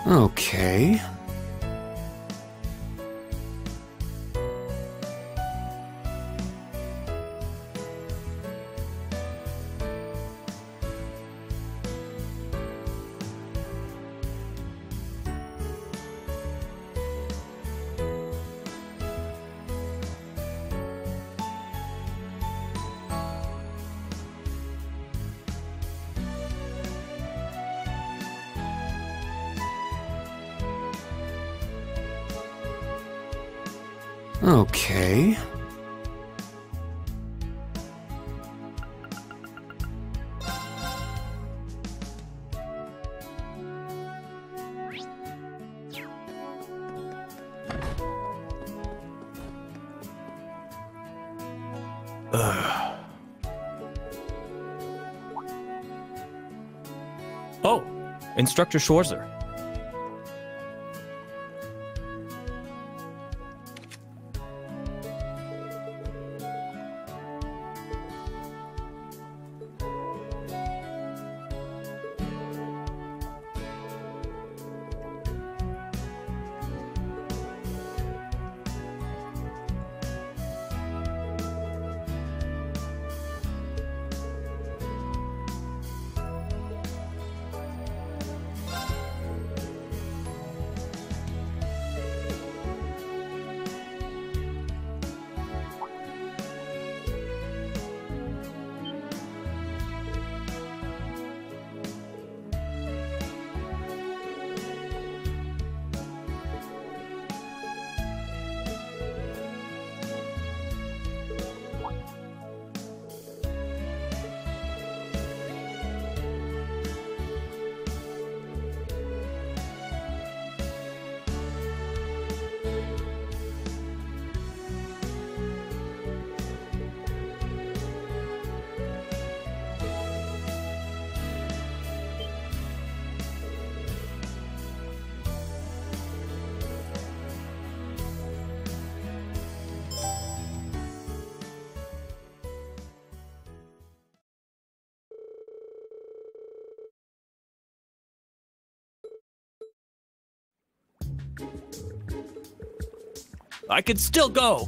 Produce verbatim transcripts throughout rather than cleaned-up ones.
Okay. Okay. Ugh. Oh, Instructor Schwarzer. I could still go.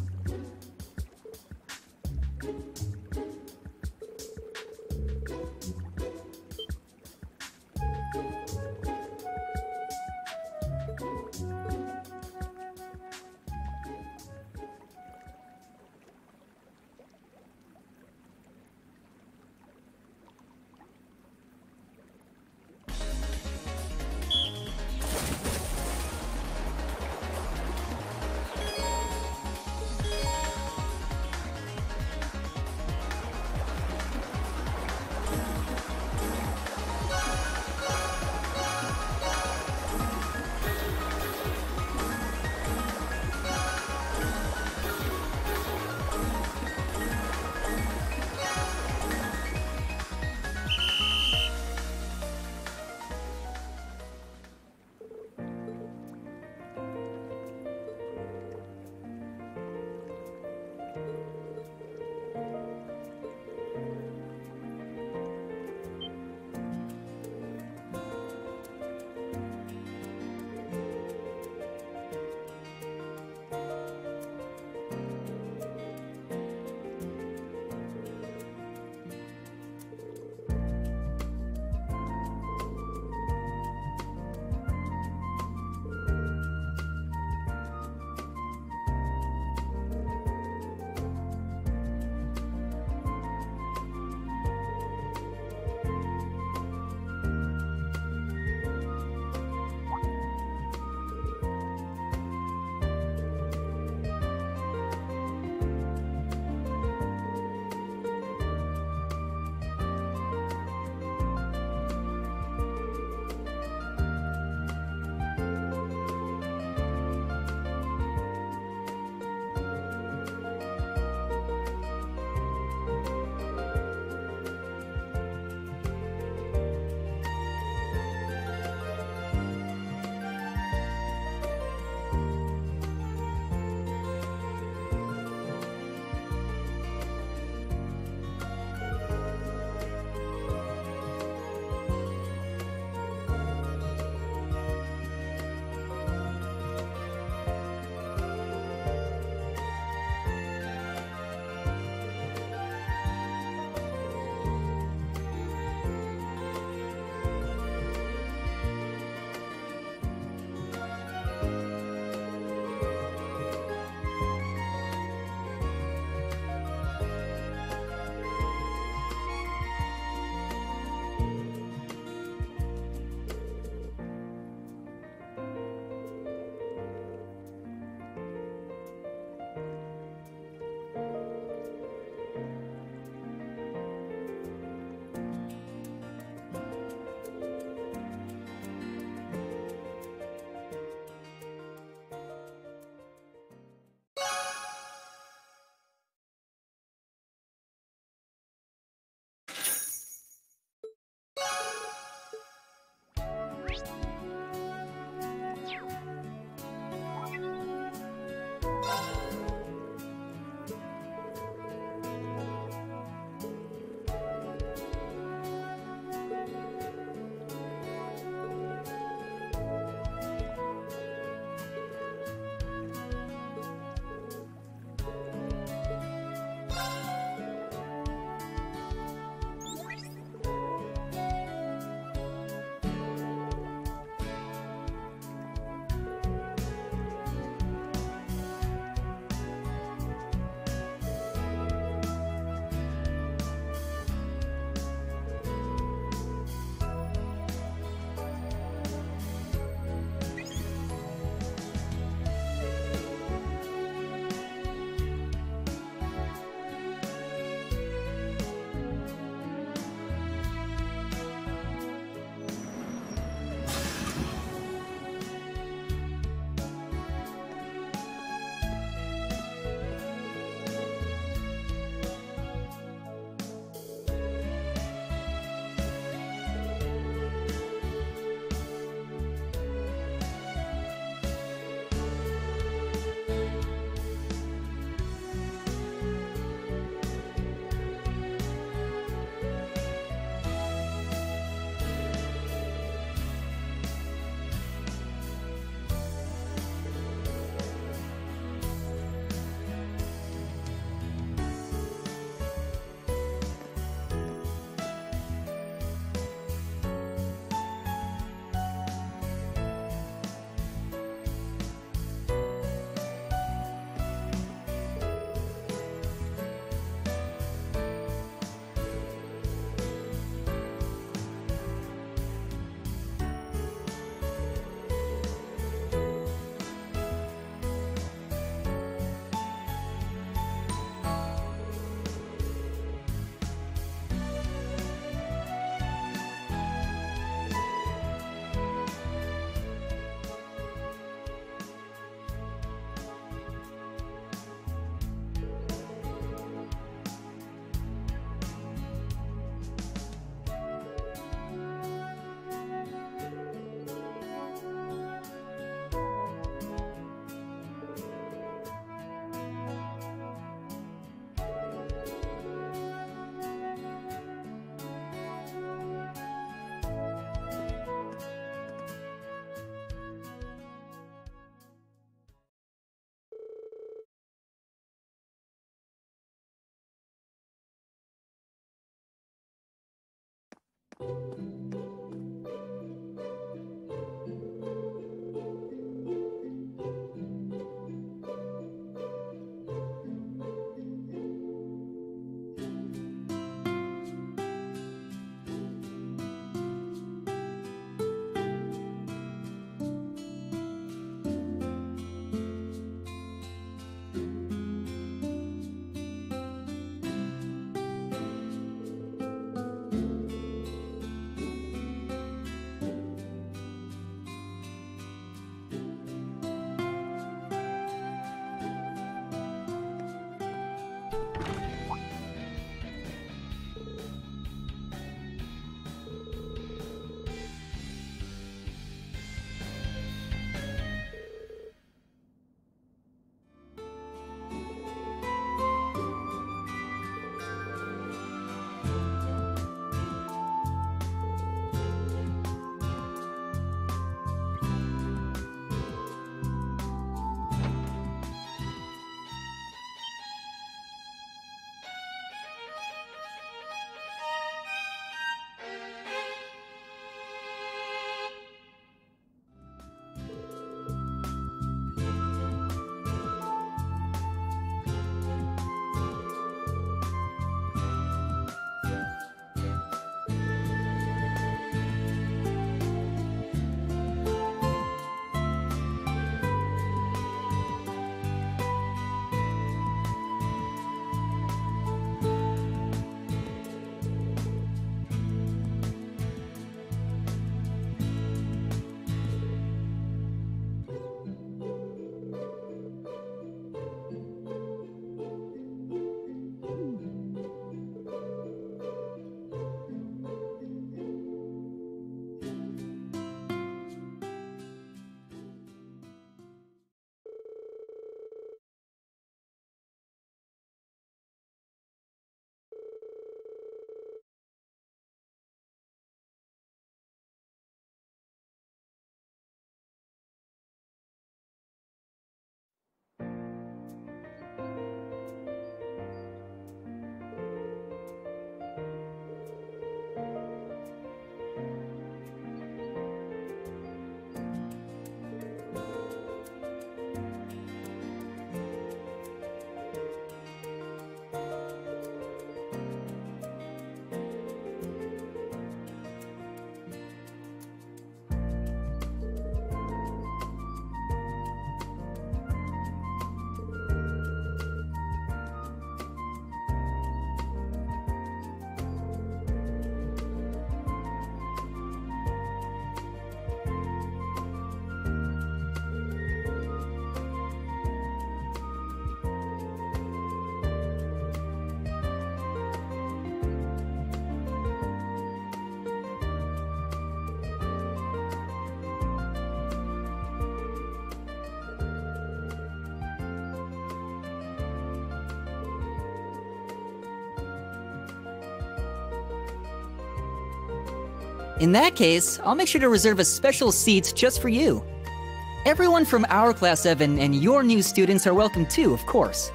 In that case, I'll make sure to reserve a special seat just for you. Everyone from our Class seven and your new students are welcome too, of course.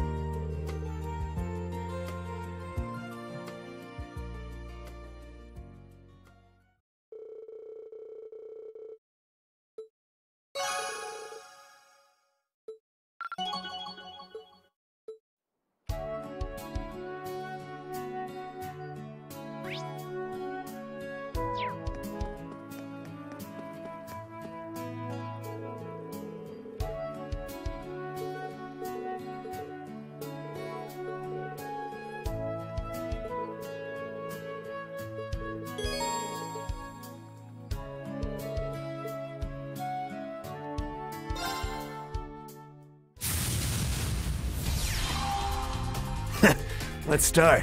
Let's start.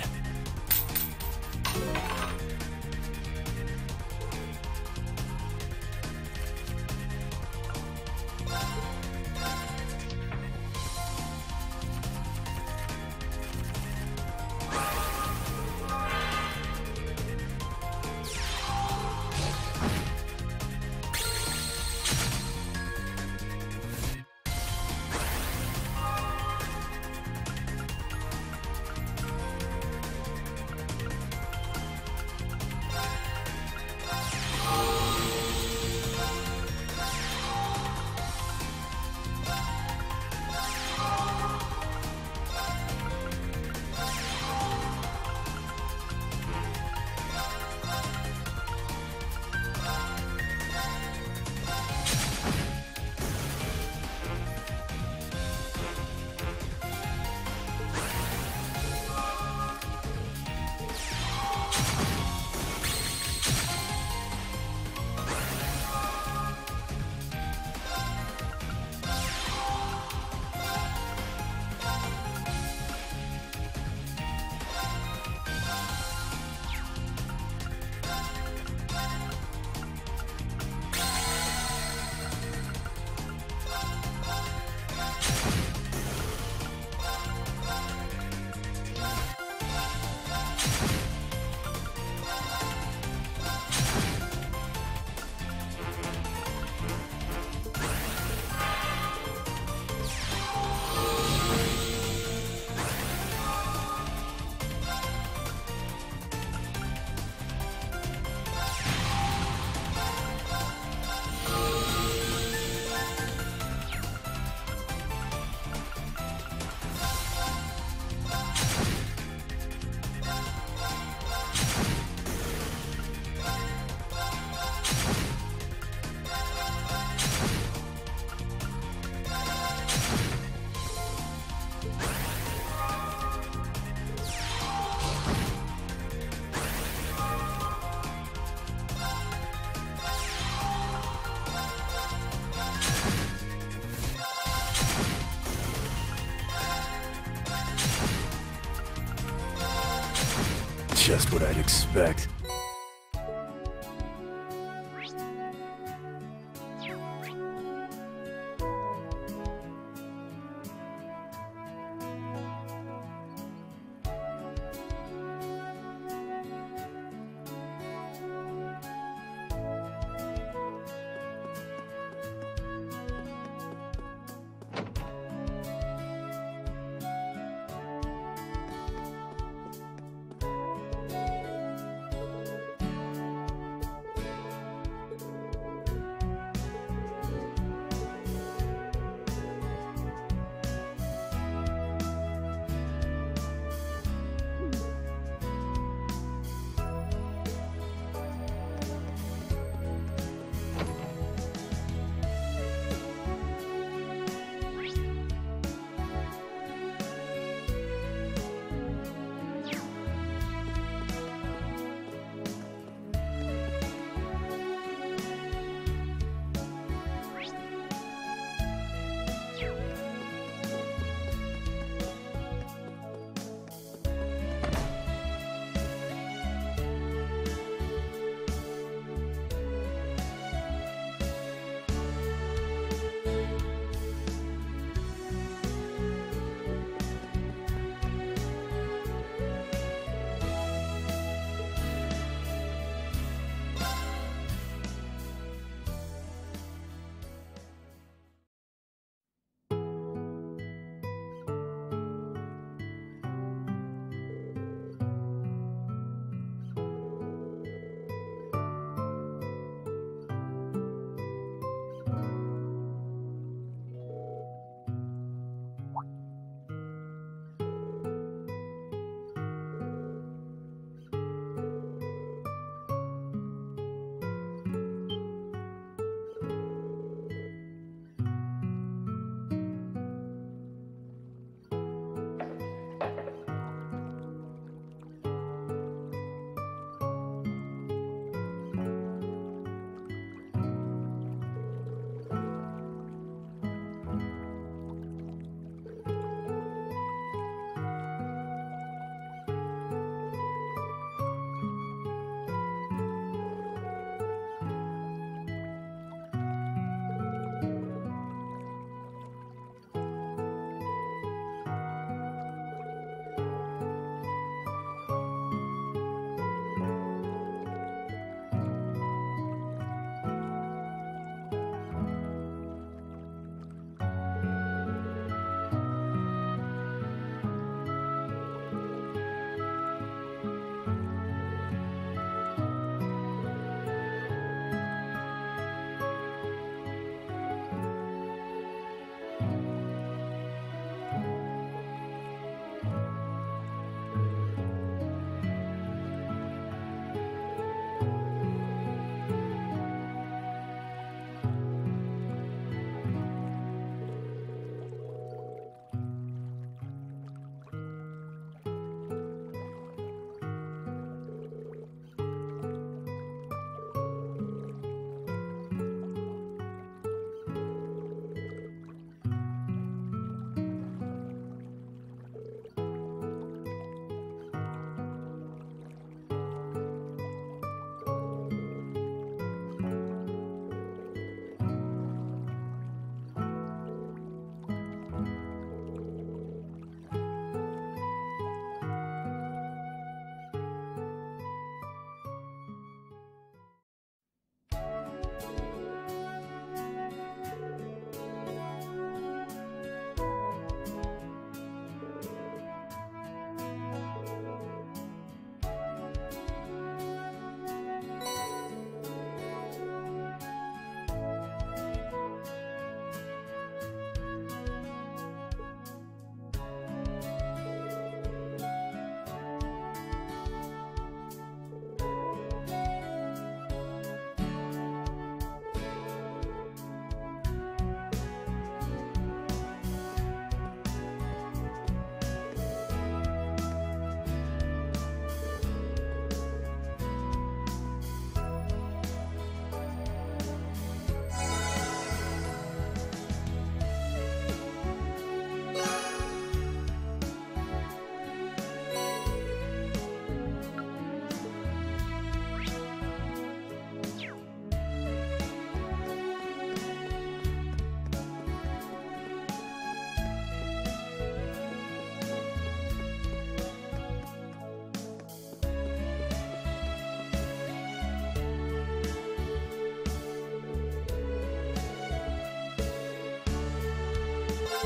just what I'd expect.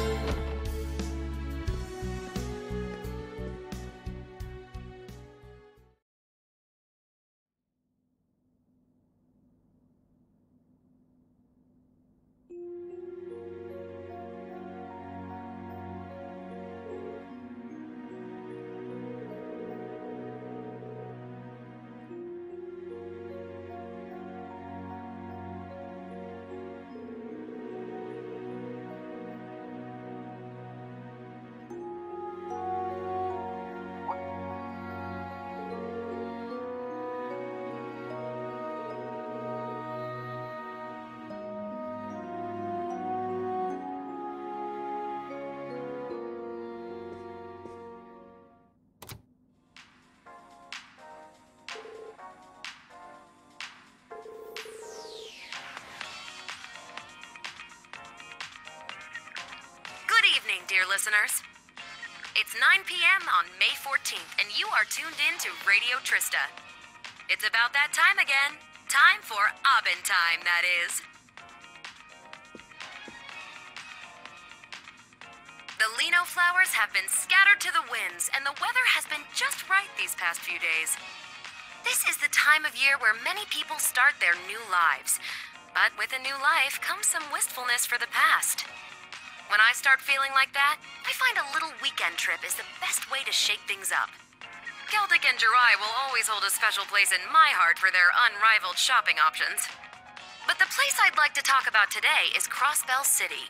Dear listeners, it's nine p m on May fourteenth, and you are tuned in to Radio Trista. It's about that time again. Time for Abend time, that is. The Lino flowers have been scattered to the winds, and the weather has been just right these past few days. This is the time of year where many people start their new lives. But with a new life comes some wistfulness for the past. When I start feeling like that, I find a little weekend trip is the best way to shake things up. Celtic and Jirai will always hold a special place in my heart for their unrivaled shopping options. But the place I'd like to talk about today is Crossbell City.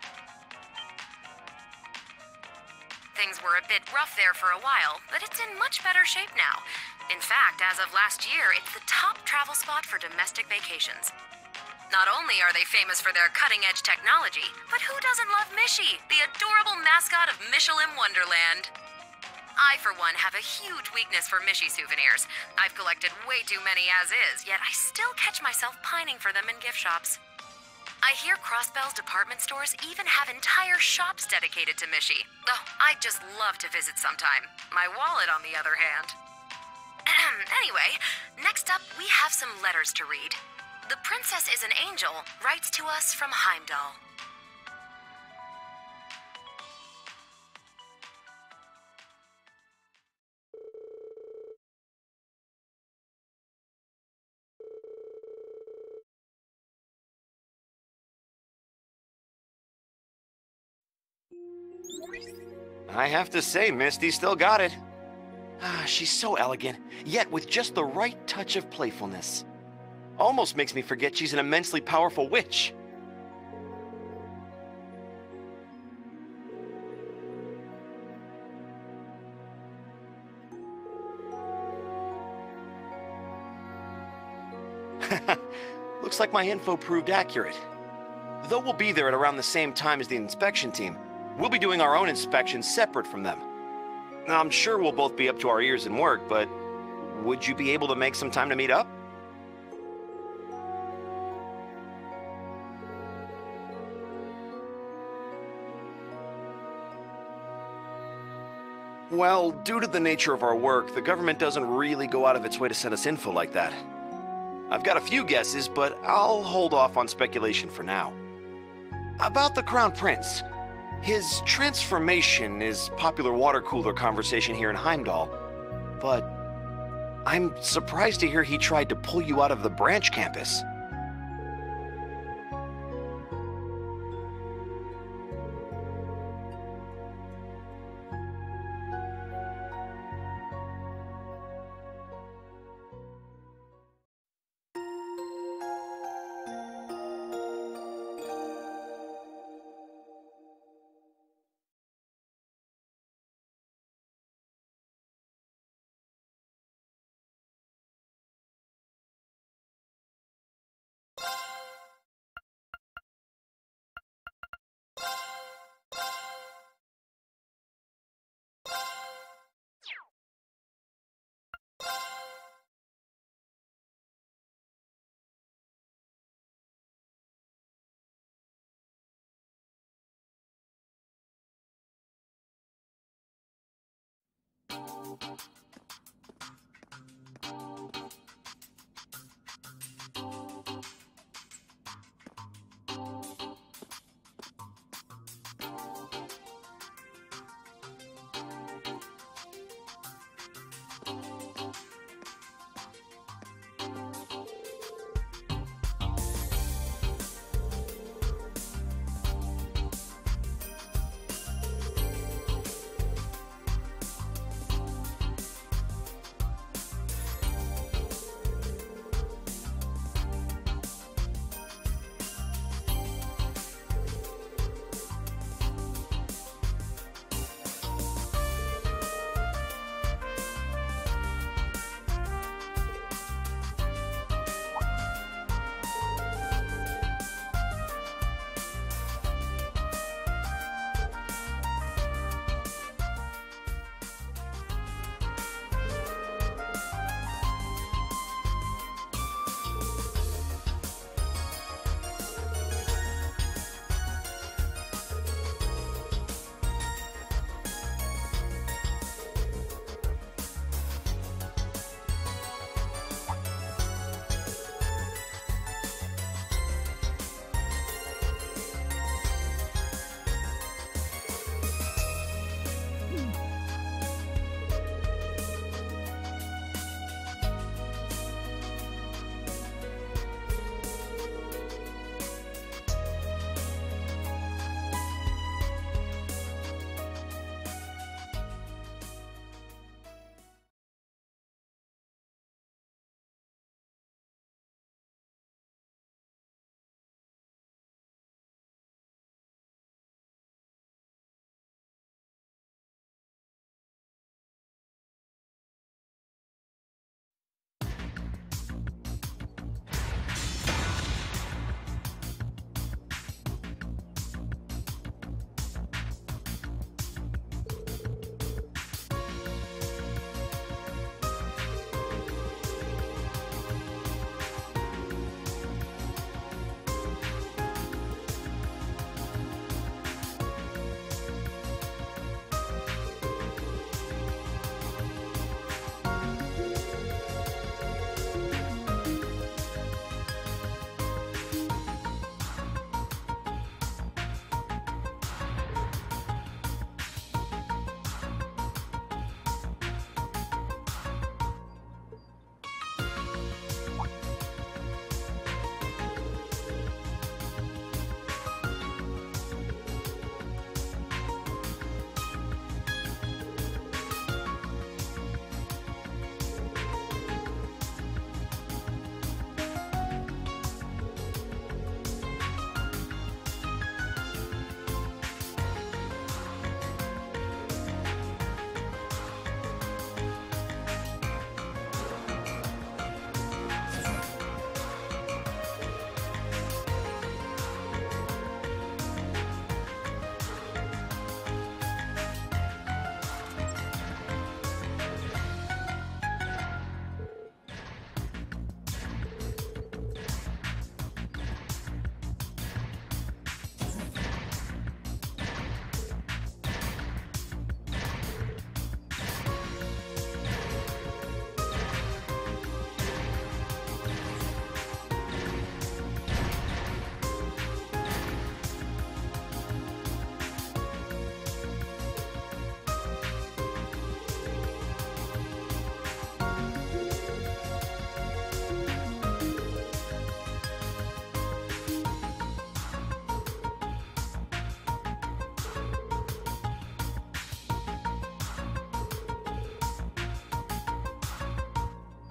Things were a bit rough there for a while, but it's in much better shape now. In fact, as of last year, it's the top travel spot for domestic vacations. Not only are they famous for their cutting-edge technology, but who doesn't love Mishy, the adorable mascot of Michelin Wonderland? I, for one, have a huge weakness for Mishy souvenirs. I've collected way too many as is, yet I still catch myself pining for them in gift shops. I hear Crossbell's department stores even have entire shops dedicated to Mishy. Oh, I'd just love to visit sometime. My wallet, on the other hand. Anyway, next up, we have some letters to read. The Princess is an Angel writes to us from Heimdall. I have to say, Misty still got it. Ah, she's so elegant, yet with just the right touch of playfulness. Almost makes me forget she's an immensely powerful witch. Looks like my info proved accurate. Though we'll be there at around the same time as the inspection team, we'll be doing our own inspections separate from them. I'm sure we'll both be up to our ears in work, but would you be able to make some time to meet up? Well, due to the nature of our work, the government doesn't really go out of its way to send us info like that. I've got a few guesses, but I'll hold off on speculation for now. About the Crown Prince. His transformation is popular water cooler conversation here in Heimdall, but I'm surprised to hear he tried to pull you out of the branch campus.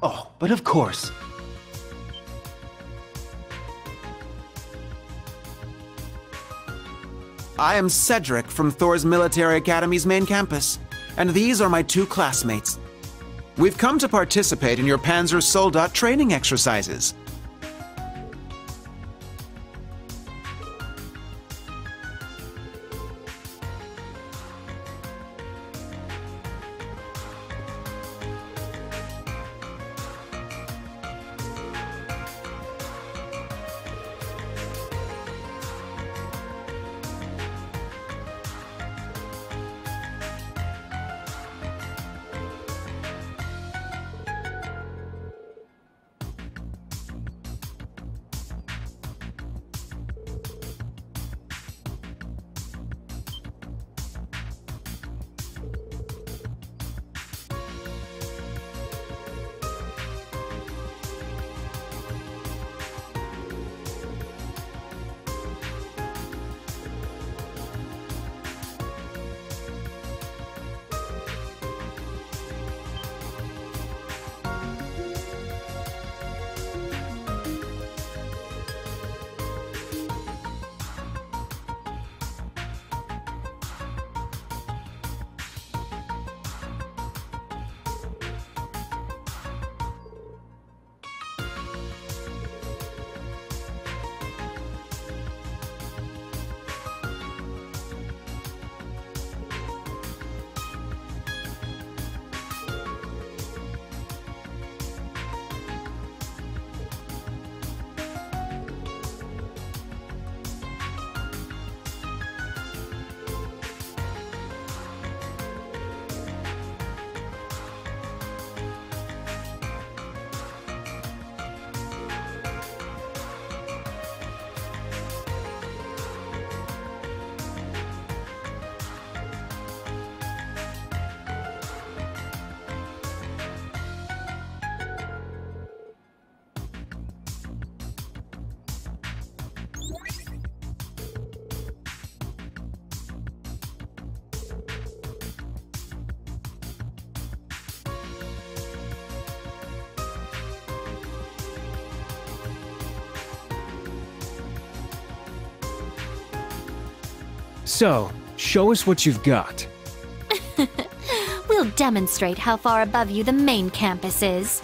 Oh, but of course. I am Cedric from Thor's Military Academy's main campus, and these are my two classmates. We've come to participate in your Panzer Soldat training exercises. So, show us what you've got. We'll demonstrate how far above you the main campus is.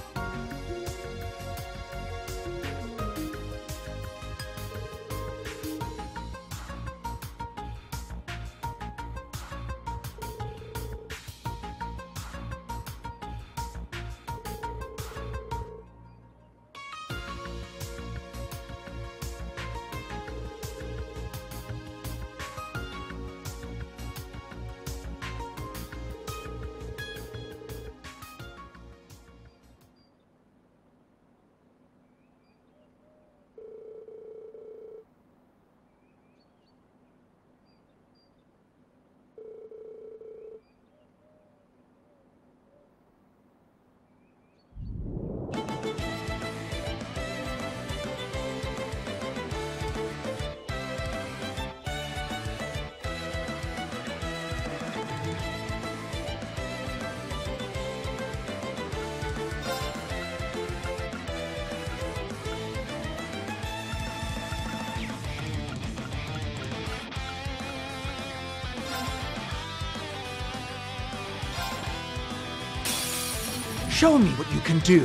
Show me what you can do.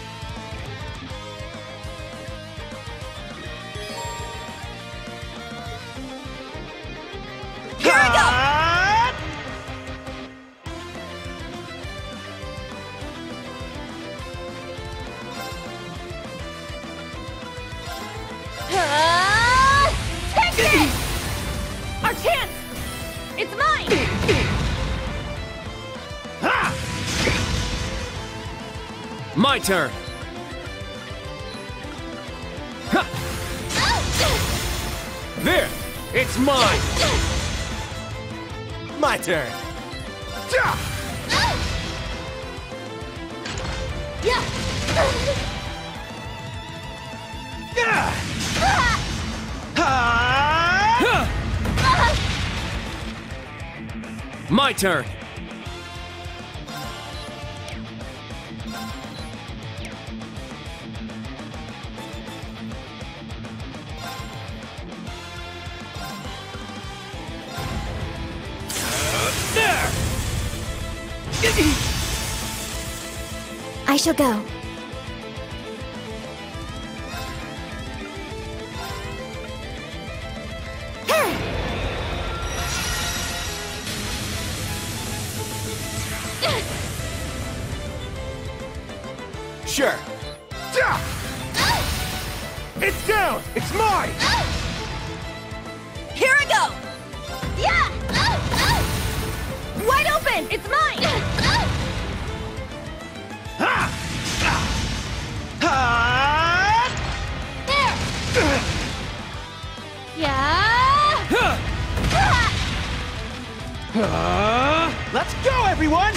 Here I go! Uh, take it! Our chance! It's mine! My turn! Ha! There! It's mine! My turn. Yeah! My turn! I shall go. Sure. It's down! It's mine! Here I go! Yeah! Wide open! It's mine! Ha! There! Yeah! Let's go, everyone!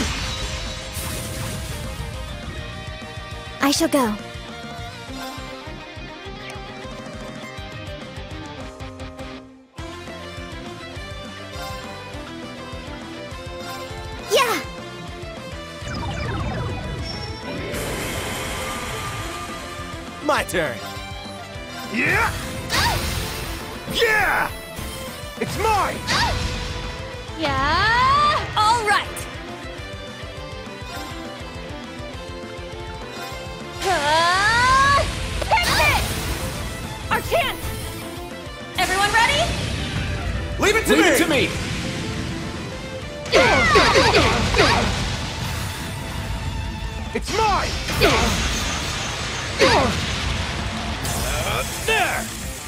I shall go. Yeah! My turn. Yeah! Yeah! It's mine! Yeah! All right! Uh, fix it! Our chance! Everyone ready? Leave it to Leave me! it to me! It's mine! Uh, there!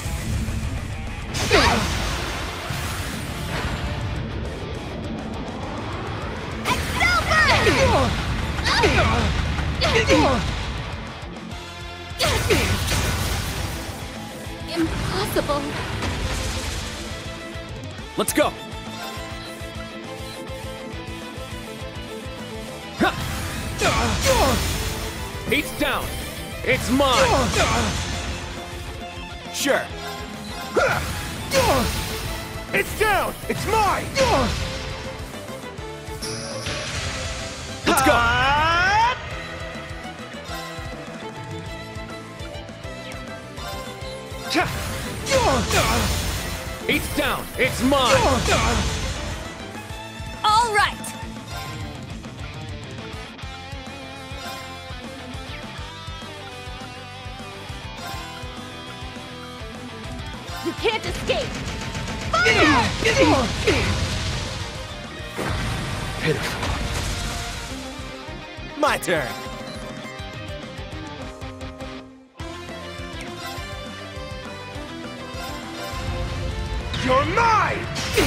Impossible. Let's go! Ha! He's down! It's mine! Sure. It's down! It's mine! Let's go! He's down! It's mine! All right. You can't escape. Pitiful. My turn. You're mine!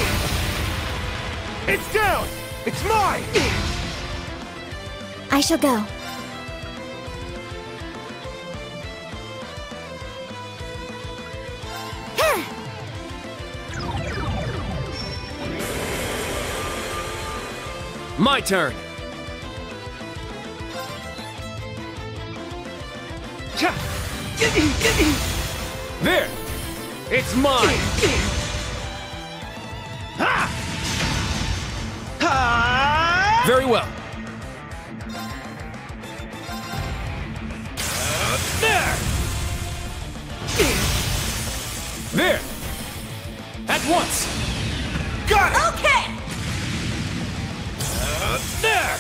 It's down! It's mine! I shall go. My turn! There! It's mine! Very well. There! There! At once! Got it! Okay. There!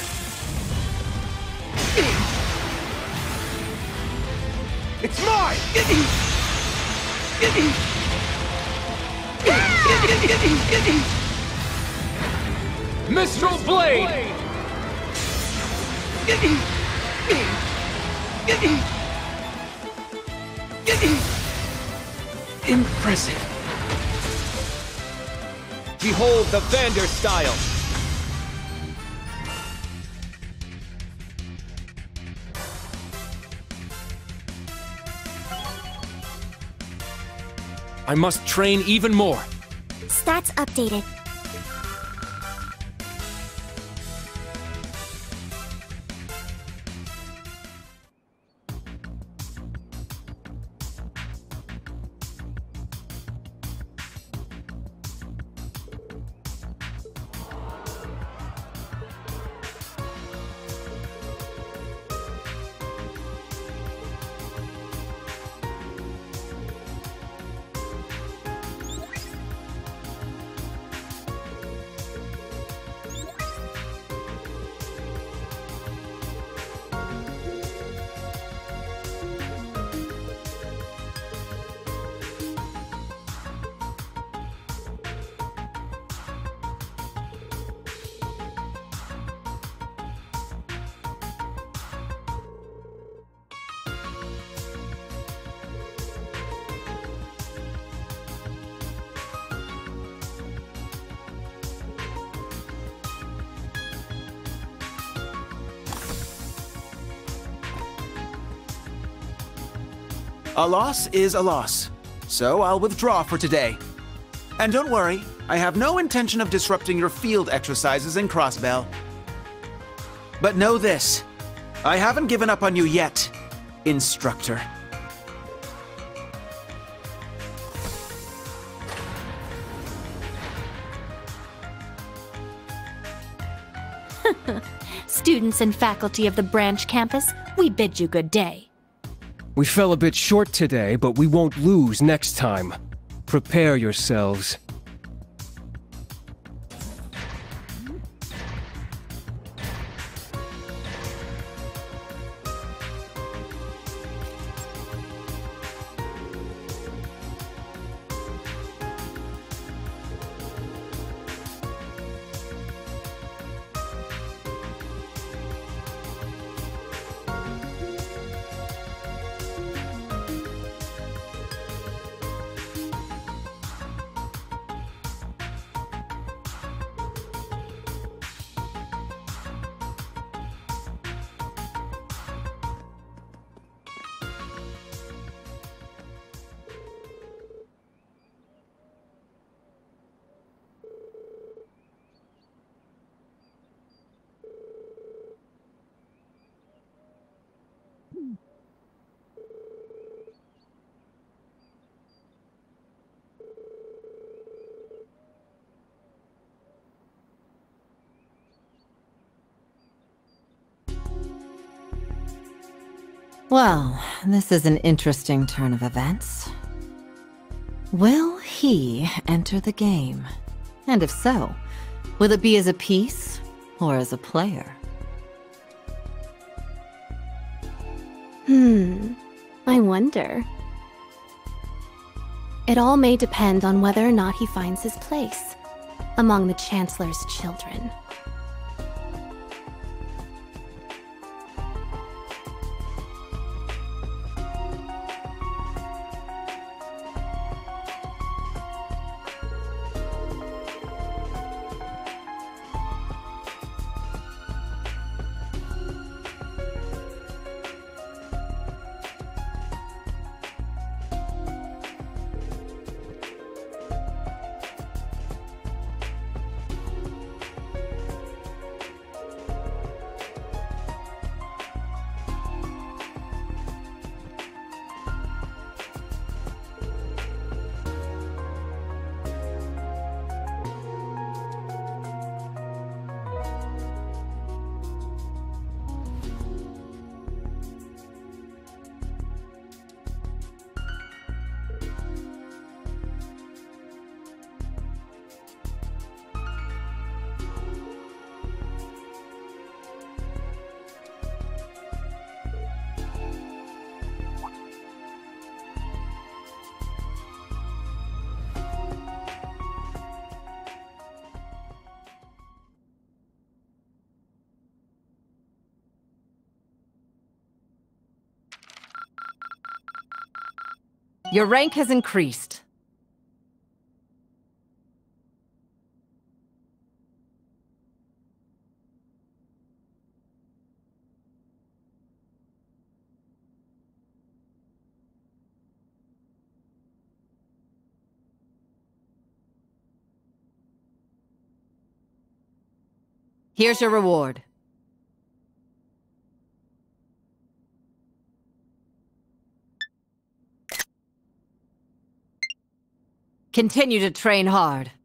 It's mine! Mistral Blade! Impressive. Behold the Vander style! I must train even more. Stats updated. A loss is a loss, so I'll withdraw for today. And don't worry, I have no intention of disrupting your field exercises in Crossbell. But know this, I haven't given up on you yet, instructor. Students and faculty of the branch campus, we bid you good day. We fell a bit short today, but we won't lose next time. Prepare yourselves. Well, this is an interesting turn of events. Will he enter the game? And if so, will it be as a piece or as a player? Hmm, I wonder. It all may depend on whether or not he finds his place among the Chancellor's children. Your rank has increased. Here's your reward. Continue to train hard.